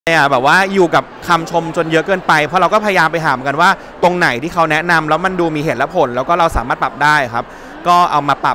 แบบว่าอยู่กับคำชมจนเยอะเกินไปเพราะเราก็พยายามไปหากันว่าตรงไหนที่เขาแนะนำแล้วมันดูมีเหตุและผลแล้วก็เราสามารถปรับได้ครับก็เอามาปรับ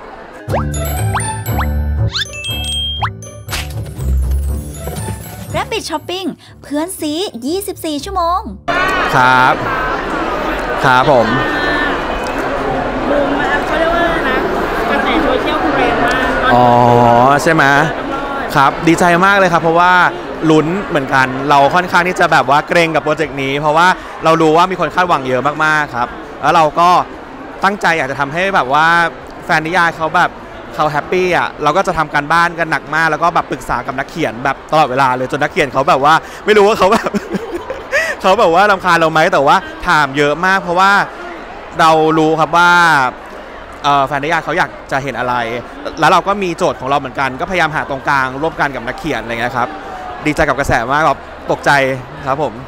Rabbit Shopping เพื่อนซี24 ชั่วโมงครับผมบูมเขาเรียกว่านะกระแสโซเชียลแรงมากอ๋อใช่ไหมครับดีใจมากเลยครับเพราะว่าลุ้นเหมือนกันเราค่อนข้างที่จะแบบว่าเกรงกับโปรเจกต์นี้เพราะว่าเรารู้ว่ามีคนคาดหวังเยอะมากๆครับแล้วเราก็ตั้งใจอยากจะทำให้แบบว่าแฟนนิยายเขาแบบเขาแฮปปี้อ่ะเราก็จะทำการบ้านกันหนักมากแล้วก็แบบปรึกษากับนักเขียนแบบตลอดเวลาเลยจนนักเขียนเขาแบบว่าไม่รู้ว่าเขาแบบ เขาแบบว่ารำคาญเราไหมแต่ว่าถามเยอะมากเพราะว่าเรารู้ครับว่าแฟนนิยายเขาอยากจะเห็นอะไรแล้วเราก็มีโจทย์ของเราเหมือนกันก็พยายามหาตรงกลางร่วมกันกับนักเขียนอะไรเงี้ยครับดีใจกับกระแสมากแบบตกใจครับผม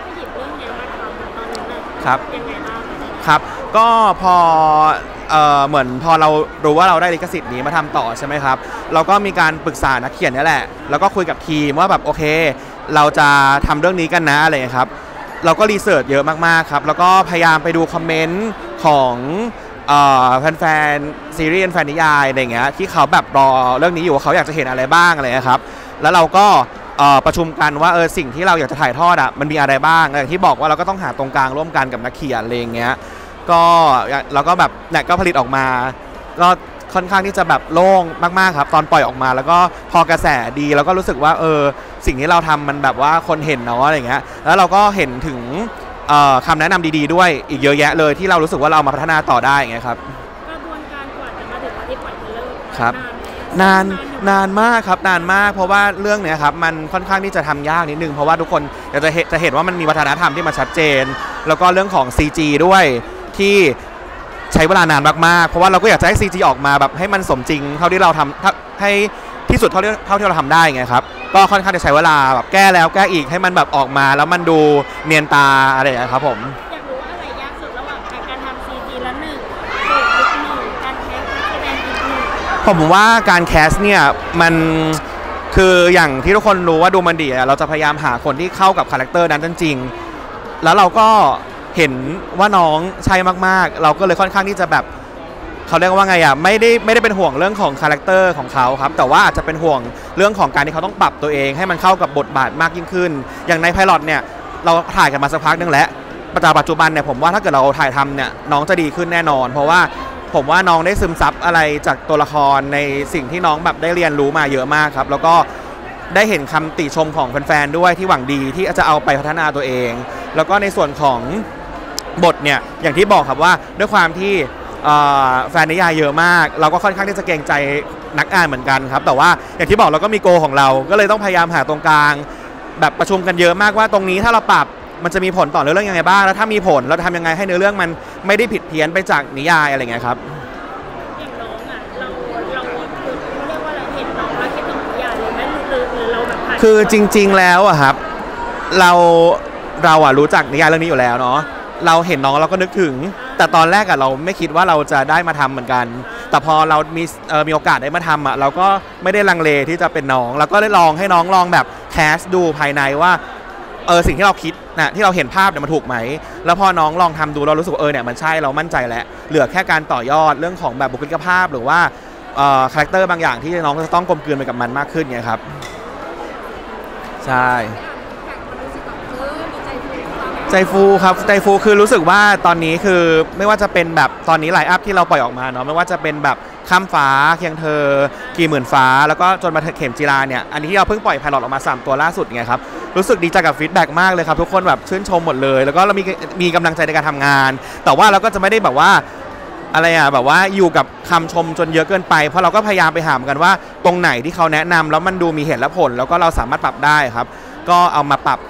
ครับครับก็พอเหมือนพอเรารู้ว่าเราได้ลิขสิทธิ์นี้มาทำต่อใช่ไหมครับเราก็มีการปรึกษานักเขียนนี่แหละแล้วก็คุยกับทีมว่าแบบโอเคเราจะทำเรื่องนี้กันนะอะไรเงี้ยครับเราก็รีเสิร์ชเยอะมากๆครับแล้วก็พยายามไปดูคอมเมนต์ของแฟนๆซีรีส์แฟนนิยายอะไรเงี้ยที่เขาแบบรอเรื่องนี้อยู่ว่าเขาอยากจะเห็นอะไรบ้างอะไรเงี้ยครับแล้วเราก็ประชุมกันว่าสิ่งที่เราอยากจะถ่ายทอดมันมีอะไรบ้างอย่างที่บอกว่าเราก็ต้องหาตรงกลางร่วมกันกับนักเขียนอะไรเงี้ยก็เราก็แบบเนี่ยก็ผลิตออกมาก็ค่อนข้างที่จะแบบโล่งมากๆครับตอนปล่อยออกมาแล้วก็พอกระแสดีแล้วก็รู้สึกว่าสิ่งที่เราทำมันแบบว่าคนเห็นเนาะอะไรเงี้ยแล้วเราก็เห็นถึงคำแนะนำดีๆด้วยอีกเยอะแยะเลยที่เรารู้สึกว่าเรามาพัฒนาต่อได้ไงครับกระบวนการกว่าจะมาถึงวันที่ปล่อยเทรลเลอร์ครับนานมากครับนานมากเพราะว่าเรื่องเนี้ยครับมันค่อนข้างที่จะทำยากนิดนึงเพราะว่าทุกคนจะเห็นว่ามันมีวัฒนธรรมที่มันชัดเจนแล้วก็เรื่องของ CG ด้วยที่ใช้เวลานานมากๆเพราะว่าเราก็อยากจะให้ CG ออกมาแบบให้มันสมจริงเท่าที่เราทำให้ที่สุดเท่าที่เราทำได้ไงครับก็ค่อนข้างจะใช้เวลาแบบแก้แล้วแก้อีกให้มันแบบออกมาแล้วมันดูเนียนตาอะไรอย่างเงี้ยครับผมอยากรู้ว่าอะไรยากสุดระหว่างการทำ CG ละ1อีก1การแคสนักแสดงอีก1 ผมว่าการแคสเนี่ยมันคืออย่างที่ทุกคนรู้ว่าดูมันดีเราจะพยายามหาคนที่เข้ากับคาแรคเตอร์นั้นจริงๆแล้วเราก็เห็นว่าน้องใช่มากๆเราก็เลยค่อนข้างที่จะแบบเขาเรียกว่าไงไม่ได้เป็นห่วงเรื่องของคาแรคเตอร์ของเขาครับแต่ว่าอาจจะเป็นห่วงเรื่องของการที่เขาต้องปรับตัวเองให้มันเข้ากับบทบาทมากยิ่งขึ้นอย่างในไพลอตเนี่ยเราถ่ายกันมาสักพักนึงแล้วปัจจุบันเนี่ยผมว่าถ้าเกิดเราถ่ายทำเนี่ยน้องจะดีขึ้นแน่นอนเพราะว่าผมว่าน้องได้ซึมซับอะไรจากตัวละครในสิ่งที่น้องแบบได้เรียนรู้มาเยอะมากครับแล้วก็ได้เห็นคำติชมของแฟนๆด้วยที่หวังดีที่จะเอาไปพัฒนาตัวเองแล้วก็ในส่วนของบทเนี่ยอย่างที่บอกครับว่าด้วยความที่แฟนนิยายเยอะมากเราก็ค่อนข้างที่จะเกรงใจนักอ่านเหมือนกันครับแต่ว่าอย่างที่บอกเราก็มีโกของเราก็เลยต้องพยายามหาตรงกลางแบบประชุมกันเยอะมากว่าตรงนี้ถ้าเราปรับมันจะมีผลต่อเรื่องยังไงบ้างแล้วถ้ามีผลเราทำยังไงให้เนื้อเรื่องมันไม่ได้ผิดเพี้ยนไปจากนิยายอะไรเงี้ยครับอย่างน้องเราเรียกว่าเราเห็นน้องแล้วคิดถึงนิยายเลยไหมหรือเราแบบคือจริงๆแล้วครับเรารู้จักนิยายเรื่องนี้อยู่แล้วเนาะเราเห็นน้องเราก็นึกถึงแต่ตอนแรกเราไม่คิดว่าเราจะได้มาทำเหมือนกันแต่พอเรามีโอกาสได้มาทำเราก็ไม่ได้ลังเลที่จะเป็นน้องเราก็ได้ลองให้น้องลองแบบแคสดูภายในว่าสิ่งที่เราคิดนะที่เราเห็นภาพเนี่ยมันถูกไหมแล้วพอน้องลองทำดูเรารู้สึกเนี่ยมันใช่เรามั่นใจแล้วเหลือแค่การต่อยอดเรื่องของแบบบุคลิกภาพหรือว่าคาแรคเตอร์บางอย่างที่น้องจะต้องกลมกลืนไปกับมันมากขึ้นไงครับใช่ใจฟูครับใจฟูคือรู้สึกว่าตอนนี้คือไม่ว่าจะเป็นแบบตอนนี้ไลน์อัพที่เราปล่อยออกมาเนาะไม่ว่าจะเป็นแบบข้ามฟ้าเคียงเธอกี่หมื่นฟ้าแล้วก็จนมาเข็มจีราเนี่ยอันนี้ที่เราเพิ่งปล่อยไพลอตออกมา3ตัวล่าสุดไงครับรู้สึกดีใจกับฟีดแบ็กมากเลยครับทุกคนแบบชื่นชมหมดเลยแล้วก็เรามีกำลังใจในการทำงานแต่ว่าเราก็จะไม่ได้แบบว่าอะไรแบบว่าอยู่กับคำชมจนเยอะเกินไปเพราะเราก็พยายามไปหากันว่าตรงไหนที่เขาแนะนำแล้วมันดูมีเหตุและผลแล้วก็เราสามารถปรับได้ครับก็เอามาปรับ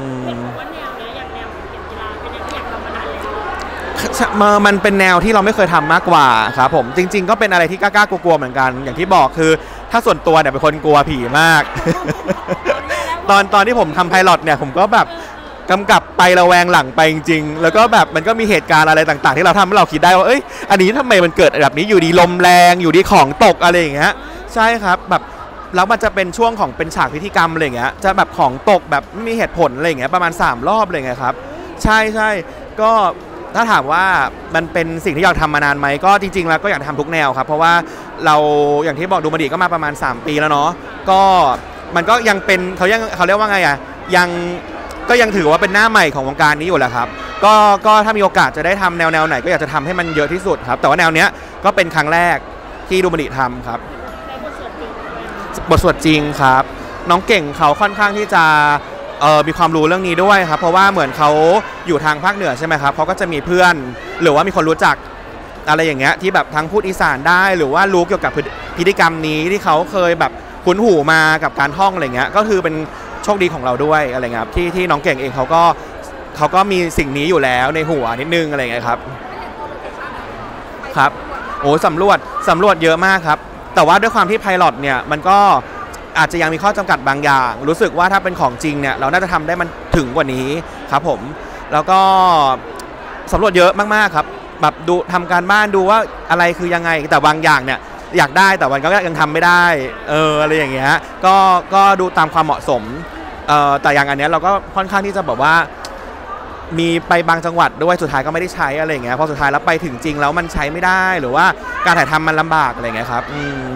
มันเป็นแนวที่เราไม่เคยทำมากกว่าครับผมจริงๆก็เป็นอะไรที่กล้ากลัวๆเหมือนกันอย่างที่บอกคือถ้าส่วนตัวเนี่ยเป็นคนกลัวผีมาก ตอนที่ผมทำไพลอตเนี่ยผมก็แบบกำกับไประแวงหลังไปจริงๆแล้วก็แบบมันก็มีเหตุการณ์อะไรต่างๆที่เราทำให้เราคิดได้ว่าอันนี้ทำไมมันเกิดแบบนี้อยู่ดีลมแรงอยู่ดีของตกอะไรอย่างเงี้ยใช่ครับแบบแล้วมันจะเป็นช่วงของเป็นฉากพิธีกรรมอะไรเงี้ยจะแบบของตกแบบไม่มีเหตุผลอะไรเงี้ยประมาณ3รอบอะไรเงี้ยครับใช่ก็ถ้าถามว่ามันเป็นสิ่งที่อยากทำมานานไหมก็จริงๆแล้วก็อยากทำทุกแนวครับเพราะว่าเราอย่างที่บอกดูมันดีก็มาประมาณ3ปีแล้วเนาะก็มันก็ยังเป็นเขาเรียกว่าไงอ่ะยังถือว่าเป็นหน้าใหม่ของวงการนี้อยู่แหละครับก็ถ้ามีโอกาสจะได้ทำแนวไหนก็อยากจะทำให้มันเยอะที่สุดครับแต่ว่าแนวเนี้ยก็เป็นครั้งแรกที่ดูมันดีทำครับบทสวดจริงครับน้องเก่งเขาค่อนข้างที่จะมีความรู้เรื่องนี้ด้วยครับเพราะว่าเหมือนเขาอยู่ทางภาคเหนือใช่ไหมครับเขาก็จะมีเพื่อนหรือว่ามีคนรู้จักอะไรอย่างเงี้ยที่แบบทั้งพูดอีสานได้หรือว่ารู้เกี่ยวกับพิธีกรรมนี้ที่เขาเคยแบบคุ้นหูมากับการท่องอะไรเงี้ยก็คือเป็นโชคดีของเราด้วยอะไรเงี้ยครับที่น้องเก่งเองเขาก็มีสิ่งนี้อยู่แล้วในหัวนิดนึงอะไรเงี้ยครับโอ้สำรวจเยอะมากครับแต่ว่าด้วยความที่ไพลอตเนี่ยมันก็อาจจะยังมีข้อจำกัดบางอย่างรู้สึกว่าถ้าเป็นของจริงเนี่ยเราน่าจะทำได้มันถึงกว่านี้ครับผมแล้วก็สำรวจเยอะมากๆครับแบบดูทำการบ้านดูว่าอะไรคือยังไงแต่บางอย่างเนี่ยอยากได้แต่มันก็ยังทำไม่ได้อะไรอย่างเงี้ยก็ดูตามความเหมาะสมแต่อย่างอันเนี้ยเราก็ค่อนข้างที่จะแบบว่ามีไปบางจังหวัดด้วยสุดท้ายก็ไม่ได้ใช้อะไรอย่างเงี้ยพอสุดท้ายแล้วไปถึงจริงแล้วมันใช้ไม่ได้หรือว่าการถ่ายทำมันลำบากอะไรอย่างเงี้ยครับ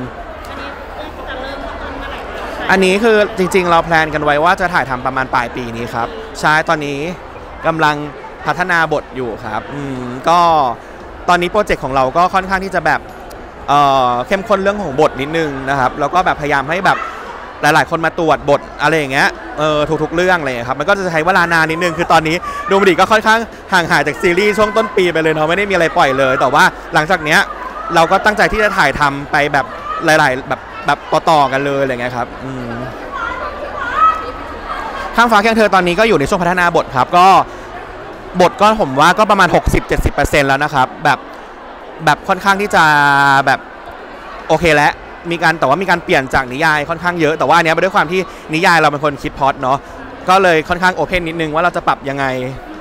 อันนี้คือจริงๆเราแพลนกันไว้ว่าจะถ่ายทำประมาณปลายปีนี้ครับใช่ตอนนี้กำลังพัฒนาบทอยู่ครับก็ตอนนี้โปรเจกต์ของเราก็ค่อนข้างที่จะแบบเข้มข้นเรื่องของบทนิดนึงนะครับแล้วก็แบบพยายามให้แบบหลายๆคนมาตรวจบทอะไรอย่างเงี้ยทุกๆเรื่องเลยครับมันก็จะใช้เวลานานนิดนึงคือตอนนี้ดูมันดีก็ค่อนข้างห่างหายจากซีรีส์ช่วงต้นปีไปเลยเนาะไม่ได้มีอะไรปล่อยเลยแต่ว่าหลังจากเนี้ยเราก็ตั้งใจที่จะถ่ายทำไปแบบหลายๆแบบต่อๆกันเลยอะไรเงี้ยครับข้างฟ้าเคียงเธอตอนนี้ก็อยู่ในช่วงพัฒนาบทครับก็บทก็ผมว่าก็ประมาณ 60-70% แล้วนะครับแบบค่อนข้างที่จะแบบโอเคแล้วแต่ว่ามีการเปลี่ยนจากนิยายค่อนข้างเยอะแต่ว่าอันนี้ด้วยความที่นิยายเราเป็นคนคิดพล็อตเนาะก็เลยค่อนข้างโอเพนนิดนึงว่าเราจะปรับยังไง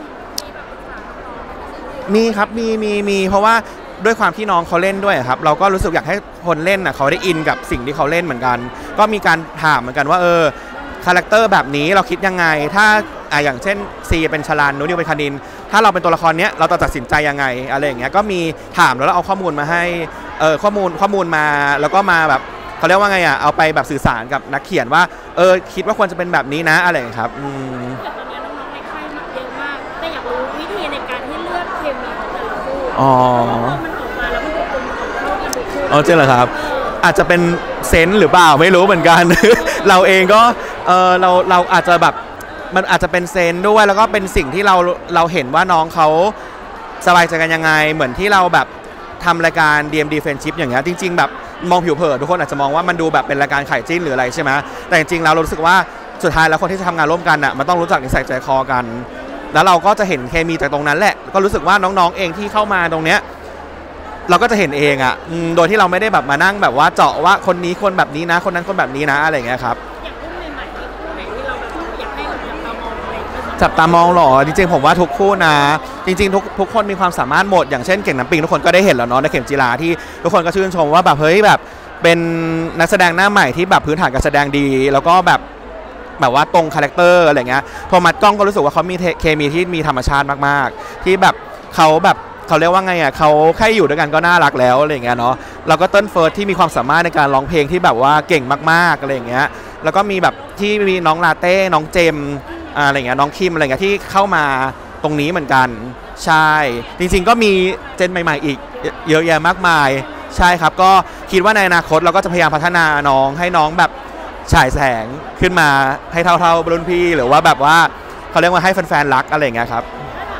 มีครับมีเพราะว่าด้วยความที่น้องเขาเล่นด้วยครับเราก็รู้สึกอยากให้คนเล่นเขาได้อินกับสิ่งที่เขาเล่นเหมือนกันก็มีการถามเหมือนกันว่าคาแรคเตอร์แบบนี้เราคิดยังไงถ้าอย่างเช่นซีเป็นชลานนิวเป็นคณินถ้าเราเป็นตัวละครเนี้ยเราจะตัดสินใจยังไงอะไรอย่างเงี้ยก็มีถามแล้วเราเอาข้อมูลมาให้ข้อมูลมาแล้วก็มาแบบเขาเรียกว่าไงเอาไปแบบสื่อสารกับนักเขียนว่าคิดว่าควรจะเป็นแบบนี้นะอะไรอย่างเงี้ยครับตอนนี้น้องๆในค่ายเยอะมากแต่อยากรู้วิธีในการที่เลือกเคมีของแต่ละคู่มันออกมาแล้วมันเป็นคนของเข้ากันทุกคู่จริงเหรอครับอาจจะเป็นเซนส์หรือเปล่าไม่รู้เหมือนกัน เราเองก็เราอาจจะแบบมันอาจจะเป็นเซนส์ด้วยแล้วก็เป็นสิ่งที่เราเห็นว่าน้องเขาสบายใจกันยังไงเหมือนที่เราแบบทำรายการ DMD Friendship อย่างเงี้ยจริงๆแบบมองผิวเผินทุกคนอาจจะมองว่ามันดูแบบเป็นรายการไข่จิ้นหรืออะไรใช่ไหมแต่จริงๆเรารู้สึกว่าสุดท้ายแล้วคนที่จะทำงานร่วมกันมันต้องรู้จักนิสัยใจคอกันแล้วเราก็จะเห็นเคมีจากตรงนั้นแหละก็รู้สึกว่าน้องๆเองที่เข้ามาตรงเนี้ยเราก็จะเห็นเองโดยที่เราไม่ได้แบบมานั่งแบบว่าเจาะว่าคนนี้คนแบบนี้นะคนนั้นคนแบบนี้นะอะไรอย่างเงี้ยครับอย่างคู่ใหม่ๆคู่ไหนที่เราแบบอยากให้จับตามองอะไรจับตามองหรอจริงๆผมว่าทุกคู่นะจริงๆทุกคนมีความสามารถหมดอย่างเช่นเก่งน้ำปิงทุกคนก็ได้เห็นแล้วเนาะในเข็มจีราที่ทุกคนก็ชื่นชมว่าแบบเฮ้ยแบบเป็นนักแสดงหน้าใหม่ที่แบบพื้นฐานการแสดงดีแล้วก็แบบว่าตรงคาแรคเตอร์อะไรเงี้ยพอมัดกล้องก็รู้สึกว่าเขามีเคมีที่มีธรรมชาติมากๆที่แบบเขาเรียกว่าไงเขาแค่อยู่ด้วยกันก็น่ารักแล้วอะไรอย่างเงี้ยเนาะเราก็เติ้ลเฟิร์สที่มีความสามารถในการร้องเพลงที่แบบว่าเก่งมากๆอะไรอย่างเงี้ยแล้วก็มีแบบที่มีน้องลาเต้น้องเจมอะไรอย่างเงี้ยน้องคิมอะไรเงี้ยที่เข้ามาตรงนี้เหมือนกันใช่จริงๆก็มีเจนใหม่ๆอีกเยอะแยะมากมายใช่ครับก็คิดว่าในอนาคตเราก็จะพยายามพัฒนาน้องให้น้องแบบฉายแสงขึ้นมาให้เท่ารุ่นพี่หรือว่าแบบว่าเขาเรียกว่าให้แฟนๆรักอะไรอย่างเงี้ยครับ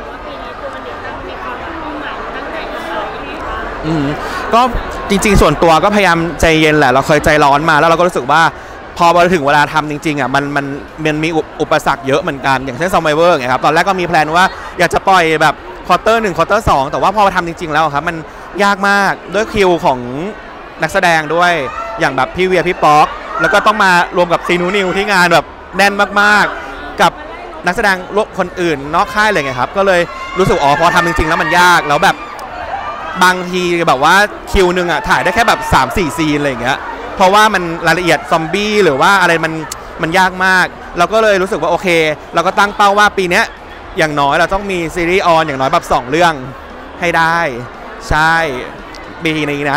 ก็จริงๆส่วนตัวก็พยายามใจเย็นแหละเราเคยใจร้อนมาแล้วเราก็รู้สึกว่าพอถึงเวลาทำจริงๆมันมีอุปสรรคเยอะเหมือนกันอย่างเช่น Survivor ไงครับตอนแรกก็มีแพลนว่าอยากจะปล่อยแบบควอเตอร์1ควอเตอร์2แต่ว่าพอทำจริงๆแล้วครับมันยากมากด้วยคิวของนักแสดงด้วยอย่างแบบพี่เวียพี่ป๊อกแล้วก็ต้องมารวมกับซีนูนิวที่งานแบบแน่นมากๆกับนักแสดงคนอื่นนอกค่ายเลยไงครับก็เลยรู้สึกพอทำจริงๆแล้วมันยากแล้วแบบบางทีแบบว่าคิวนึงถ่ายได้แค่แบบ 3-4 ซีนอะไรอย่างเงี้ยเพราะว่ามันรายละเอียดซอมบี้หรือว่าอะไรมันยากมากเราก็เลยรู้สึกว่าโอเคเราก็ตั้งเป้าว่าปีนี้อย่างน้อยเราต้องมีซีรีส์ออนอย่างน้อยแบบ2เรื่องให้ได้ใช่ปีนี้นะ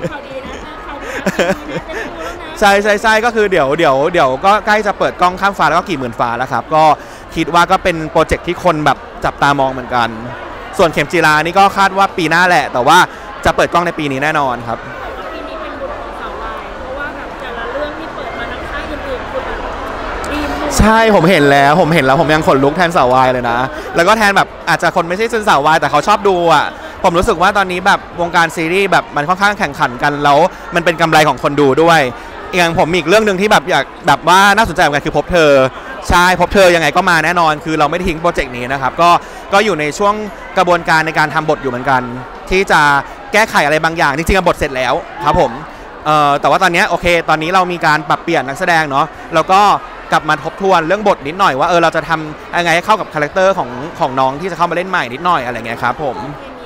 ใช่ก็คือเดี๋ยวก็ใกล้จะเปิดกล้องข้ามฟ้าแล้วก็กี่หมื่นฟ้าแล้วครับก็คิดว่าก็เป็นโปรเจกต์ที่คนแบบจับตามองเหมือนกันส่วนเข็มจีรานี่ก็คาดว่าปีหน้าแหละแต่ว่าจะเปิดกล้องในปีนี้แน่นอนครับปีนี้เป็นบุญของสาววายเพราะว่าแบบแต่ละเรื่องที่เปิดมาทั้งค่ายอื่นๆคือแบบดีมากใช่ผมเห็นแล้วผมยังขนลุกแทนสาววายเลยนะแล้วก็แทนแบบอาจจะคนไม่ใช่เป็นสาววายแต่เขาชอบดูอ่ะผมรู้สึกว่าตอนนี้แบบวงการซีรีส์แบบมันค่อนข้างแข่งขันกันแล้วมันเป็นกำไรของคนดูด้วยอย่างผมมีอีกเรื่องนึงที่แบบอยากแบบว่าน่าสนใจเหมือนกันคือพบเธอใช่พบเธอยังไงก็มาแน่นอนคือเราไม่ทิ้งโปรเจกต์นี้นะครับก็อยู่ในช่วงกระบวนการในการทำบทอยู่เหมือนกันที่จะแก้ไขอะไรบางอย่างจริงๆบทเสร็จแล้วครับผมแต่ว่าตอนนี้โอเคตอนนี้เรามีการปรับเปลี่ยนนักแสดงเนาะแล้วก็กลับมาทบทวนเรื่องบทนิดหน่อยว่าเราจะทำยังไงให้เข้ากับคาแรคเตอร์ของน้องที่จะเข้ามาเล่นใหม่นิดหน่อยอะไรเงี้ยครับผม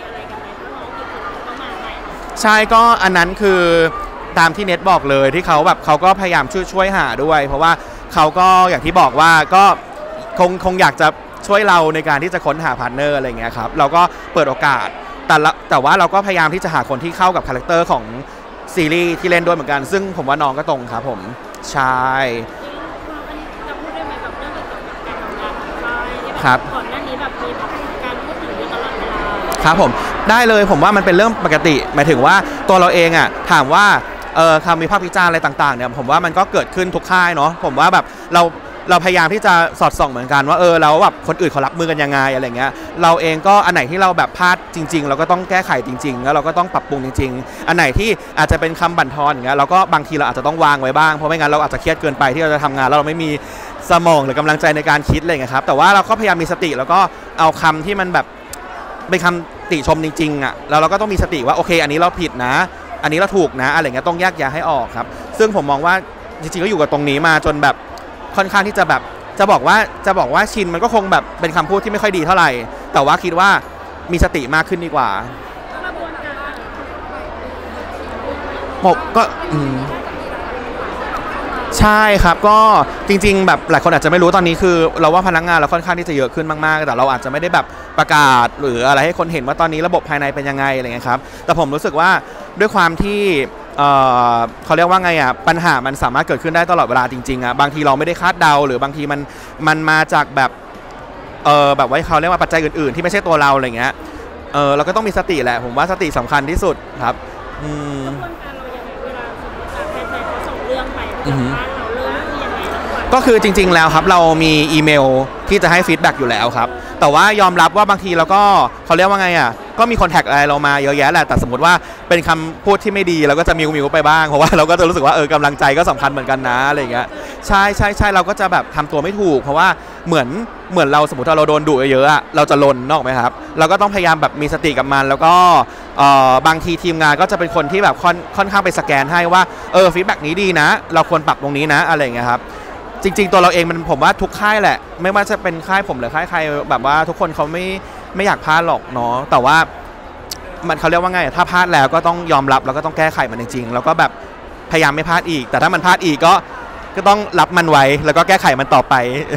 ใช่ก็อันนั้นคือตามที่เน็ตบอกเลยที่เขาก็พยายามช่วยหาด้วยเพราะว่าเขาก็อย่างที่บอกว่าก็คงอยากจะช่วยเราในการที่จะค้นหาพาร์ทเนอร์อะไรเงี้ยครับเราก็เปิดโอกาสแต่ว่าเราก็พยายามที่จะหาคนที่เข้ากับคาแรคเตอร์ของซีรีส์ที่เล่นด้วยเหมือนกันซึ่งผมว่าน้องก็ตรงครับผมใช่จะพูดได้ไหมแบบเรื่องเกี่ยวกับการทำงานของค่ายที่แบบก่อนหน้านี้แบบมีการพูดถึงอยู่ตลอดเวลาครับผมได้เลยผมว่ามันเป็นเรื่องปกติหมายถึงว่าตัวเราเองอ่ะถามว่าคำวิพากษ์วิจารณ์อะไรต่างๆเนี่ยผมว่ามันก็เกิดขึ้นทุกค่ายเนาะผมว่าแบบเราพยายามที่จะสอดส่องเหมือนกันว่าแล้วแบบคนอื่นเขารับมือกันยังไงอะไรเงี้ยเราเองก็อันไหนที่เราแบบพลาดจริงๆเราก็ต้องแก้ไขจริงๆแล้วเราก็ต้องปรับปรุงจริงๆอันไหนที่อาจจะเป็นคำบั่นทอนอย่างเงี้ยเราก็บางทีเราอาจจะต้องวางไว้บ้างเพราะไม่งั้นเราอาจจะเครียดเกินไปที่เราจะทำงานแล้วเราไม่มีสมองหรือกำลังใจในการคิดอะไรเงี้ยครับแต่ว่าเราก็พยายามมีสติแล้วก็เอาคำที่มันแบบเป็นคำติชมจริงๆอ่ะแล้วเราก็ต้องมีสติว่าโอเคอันนี้เราผิดนะอันนี้เราถูกนะอะไรเงี้ยต้องแยกแยะให้ออกครับซึ่งผมมองว่าจริงๆก็อยู่กับตรงนี้มาจนแบบค่อนข้างที่จะแบบจะบอกว่าชินมันก็คงแบบเป็นคำพูดที่ไม่ค่อยดีเท่าไหร่แต่ว่าคิดว่ามีสติมากขึ้นดีกว่าผมก็ใช่ครับก็จริงๆแบบหลายคนอาจจะไม่รู้ตอนนี้คือเราว่าพนักงานเราค่อนข้างที่จะเยอะขึ้นมากๆแต่เราอาจจะไม่ได้แบบประกาศหรืออะไรให้คนเห็นว่าตอนนี้ระบบภายในเป็นยังไงอะไรเงี้ยครับแต่ผมรู้สึกว่าด้วยความที่เขาเรียกว่าไงอ่ะปัญหามันสามารถเกิดขึ้นได้ตลอดเวลาจริงๆอ่ะบางทีเราไม่ได้คาดเดาหรือบางทีมันมาจากแบบแบบว่าเขาเรียกว่าปัจจัยอื่นๆที่ไม่ใช่ตัวเราอะไรเงี้ยเราก็ต้องมีสติแหละผมว่าสติสำคัญที่สุดครับกระบวนการเรายังไงเวลาสมมติแฟนๆเขาส่งเรื่องไปเราเริ่มยังไงก็คือจริงๆแล้วครับเรามีอีเมลที่จะให้ฟีดแบ็กอยู่แล้วครับแต่ว่ายอมรับว่าบางทีเราก็เขาเรียกว่าไงอ่ะก็มีคอนแทคอะไรเรามาเยอะแยะแหละแต่สมมติว่าเป็นคำพูดที่ไม่ดีเราก็จะมิวไปบ้างเพราะว่าเราก็จะรู้สึกว่ากำลังใจก็สำคัญเหมือนกันนะอะไรอย่างเงี้ยใช่เราก็จะแบบทำตัวไม่ถูกเพราะว่าเหมือนเราสมมติเราโดนดุเยอะๆเราจะลนนอกไหมครับเราก็ต้องพยายามแบบมีสติกับมันแล้วก็บางทีทีมงานก็จะเป็นคนที่แบบค่อนข้างไปสแกนให้ว่าฟีดแบ็กนี้ดีนะเราควรปรับตรงนี้นะอะไรอย่างเงี้ยครับจริงๆตัวเราเองมันผมว่าทุกค่ายแหละไม่ว่าจะเป็นค่ายผมหรือค่ายใครแบบว่าทุกคนเขาไม่อยากพลาดหรอกเนาะแต่ว่ามันเขาเรียกว่าไงถ้าพลาดแล้วก็ต้องยอมรับแล้วก็ต้องแก้ไขมันจริงๆแล้วก็แบบพยายามไม่พลาดอีกแต่ถ้ามันพลาดอีกก็ต้องรับมันไว้แล้วก็แก้ไขมันต่อไป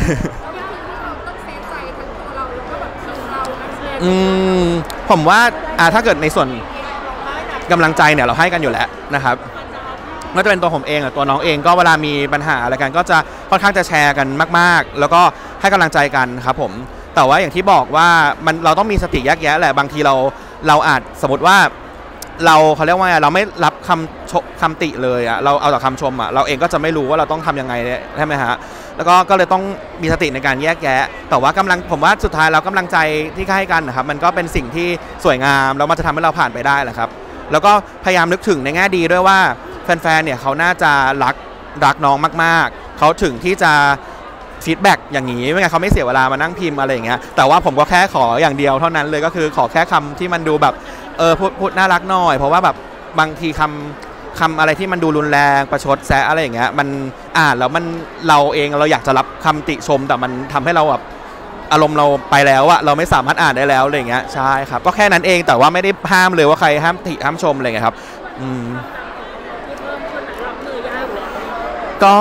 ผมว่าถ้าเกิดในส่วนกำลังใจเนี่ยเราให้กันอยู่แล้วนะครับก็จะเป็นตัวผมเองตัวน้องเองก็เวลามีปัญหาอะไรกันก็จะค่อนข้างจะแชร์กันมากๆแล้วก็ให้กำลังใจกันครับผมแต่ว่าอย่างที่บอกว่าเราต้องมีสติแยกแยะแหละบางทีเราอาจสมมติว่าเขาเรียกว่าเราไม่รับคำติเลยเราเอาแต่คำชมเราเองก็จะไม่รู้ว่าเราต้องทำยังไงใช่ไหมฮะแล้วก็เลยต้องมีสติในการแยกแยะแต่ว่ากำลังผมว่าสุดท้ายเรากำลังใจที่ให้กันนะครับมันก็เป็นสิ่งที่สวยงามแล้วมันจะทำให้เราผ่านไปได้แหละครับแล้วก็พยายามนึกถึงในแง่ดีด้วยว่าแฟนๆเนี่ยเขาน่าจะรักน้องมากๆเขาถึงที่จะฟีดแบ็กอย่างนี้ไม่งั้นเขาไม่เสียเวลามานั่งพิมพ์อะไรอย่างเงี้ยแต่ว่าผมก็แค่ขออย่างเดียวเท่านั้นเลยก็คือขอแค่คำที่มันดูแบบพูดน่ารักหน่อยเพราะว่าแบบบางทีคำอะไรที่มันดูรุนแรงประชดแซะอะไรอย่างเงี้ยมันอ่านแล้วเราเองเราอยากจะรับคำติชมแต่มันทำให้เราแบบอารมณ์เราไปแล้วเราไม่สามารถอ่านได้แล้วอะไรอย่างเงี้ยใช่ครับก็แค่นั้นเองแต่ว่าไม่ได้ห้ามเลยว่าใครห้ามติห้ามชมอะไรอย่างเงี้ยครับก็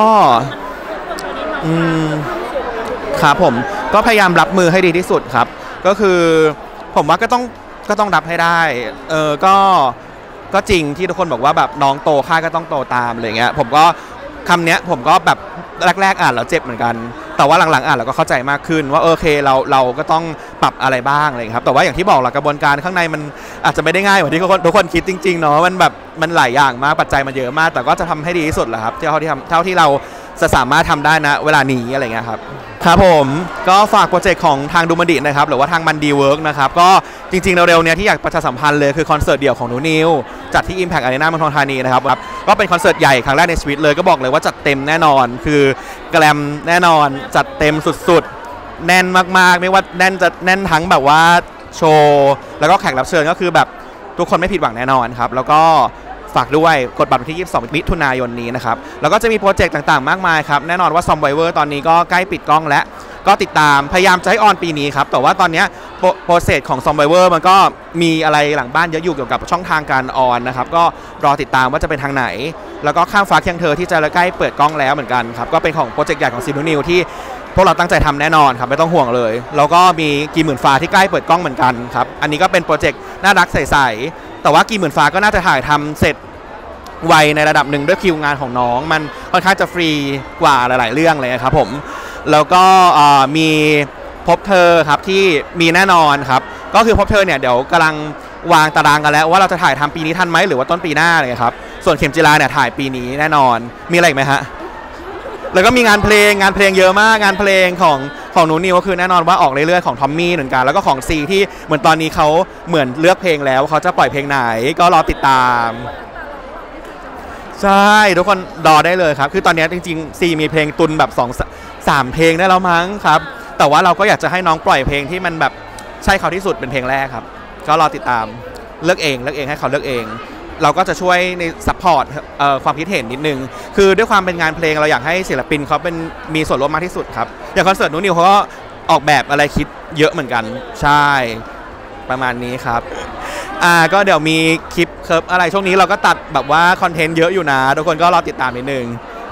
ครับผมก็พยายามรับมือให้ดีที่สุดครับก็คือผมว่าก็ต้องรับให้ได้ก็จริงที่ทุกคนบอกว่าแบบน้องโตค่ายก็ต้องโตตามอะไรเงี้ยผมก็คำเนี้ยผมก็แบบแรกๆอ่านแล้วเจ็บเหมือนกันแต่ว่าหลังๆอ่านเราก็เข้าใจมากขึ้นว่าโอเคเราก็ต้องปรับอะไรบ้างอะไรครับแต่ว่าอย่างที่บอกแหละกระบวนการข้างในมันอาจจะไม่ได้ง่ายเหมือนที่ทุกคนคิดจริงๆเนาะมันหลายอย่างมากปัจจัยมันเยอะมากแต่ก็จะทำให้ดีที่สุดแหละครับเท่าที่เราจะสามารถทำได้นะเวลานี้อะไรเงี้ยครับครับผมก็ฝากโปรเจกต์ของทางดูมันดินะครับหรือว่าทางมันดีเวิร์กนะครับก็จริงๆเร็วๆเนี้ยที่อยากประชาสัมพันธ์เลยคือคอนเสิร์ตเดี่ยวของหนูนิวจัดที่ Impact Arena เมืองทองธานีนะครับก็เป็นคอนเสิร์ตใหญ่ครั้งแรกในชีวิตเลยก็บอกเลยว่าจัดเต็มแน่นอนคือแกรมแน่นอนจัดเต็มสุดๆแน่นมากๆไม่ว่าแน่นจะแน่นทั้งแบบว่าโชว์แล้วก็แขกรับเชิญก็คือแบบทุกคนไม่ผิดหวังแน่นอนครับแล้วก็ฝากด้วยกดบัตรวันที่22มิถุนายนนี้นะครับแล้วก็จะมีโปรเจกต์ต่างๆมากมายครับแน่นอนว่า Zombievers ตอนนี้ก็ใกล้ปิดกล้องแล้วก็ติดตามพยายามจะให้ออนปีนี้ครับแต่ว่าตอนนี้โปรเซสของ Zombievers มันก็มีอะไรหลังบ้านเยอะอยู่เกี่ยวกับช่องทางการออนนะครับก็รอติดตามว่าจะเป็นทางไหนแล้วก็ข้ามฟ้าเคียงเธอที่จะใกล้เปิดกล้องแล้วเหมือนกันครับก็เป็นของโปรเจกต์ใหญ่ของซีนูนิวที่พวกเราตั้งใจทำแน่นอนครับไม่ต้องห่วงเลยแล้วก็มีกี่หมื่นฟ้าที่ใกล้เปิดกล้องเหมือนกันครับอันนี้ก็เป็นโปรเจกต์น่ารักใสๆแต่ว่ากี่หมื่นฟ้าก็น่าจะถ่ายทำเสร็จไวในระดับหนึ่งด้วยคิวงานของน้องมันค่อนข้างจะฟรีกว่าหลายๆเรื่องเลยครับผมแล้วก็มีพบเธอครับที่มีแน่นอนครับก็คือพบเธอเนี่ยเดี๋ยวกำลังวางตารางกันแล้วว่าเราจะถ่ายทำปีนี้ทันไหมหรือว่าต้นปีหน้าอะไรครับส่วนเข็มจีราเนี่ยถ่ายปีนี้แน่นอนมีอะไรอีกไหมฮะแล้วก็มีงานเพลงเยอะมากงานเพลงของหนูนิวก็คือแน่นอนว่าออกเรื่อยๆของทอมมี่เหมือนกันแล้วก็ของซีที่เหมือนตอนนี้เขาเหมือนเลือกเพลงแล้วเขาจะปล่อยเพลงไหนก็รอติดตามใช่ทุกคนรอได้เลยครับคือตอนนี้จริงๆซีมีเพลงตุนแบบ2-3 เพลงได้แล้วมั้งครับแต่ว่าเราก็อยากจะให้น้องปล่อยเพลงที่มันแบบใช่เขาที่สุดเป็นเพลงแรกครับก็รอติดตามเลือกเองให้เขาเลือกเองเราก็จะช่วยในซัพพอร์ตความคิดเห็นนิดนึงคือด้วยความเป็นงานเพลงเราอยากให้ศิลปินเขาเป็นมีส่วนร่วมมากที่สุดครับอย่างคอนเสิร์ตนูนิวเขาก็ออกแบบอะไรคิดเยอะเหมือนกันใช่ประมาณนี้ครับก็เดี๋ยวมีคลิปเคิร์ฟอะไรช่วงนี้เราก็ตัดแบบว่าคอนเทนต์เยอะอยู่นะทุกคนก็รอติดตามนิดนึง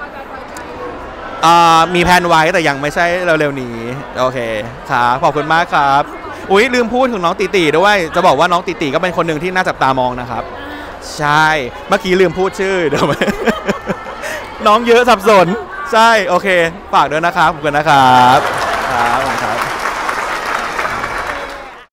มีแผนไว้แต่ยังไม่ใช่เร็วๆนี้โอเคครับขอบคุณมากครับอุ๊ยลืมพูดถึงน้องตีด้วยจะบอกว่าน้องตีก็เป็นคนหนึ่งที่น่าจับตามองนะครับใช่เมื่อกี้ลืมพูดชื่อเดี๋ยวน้องเยอะสับสนใช่โอเคฝากด้วยนะครับขอบคุณนะครับครับ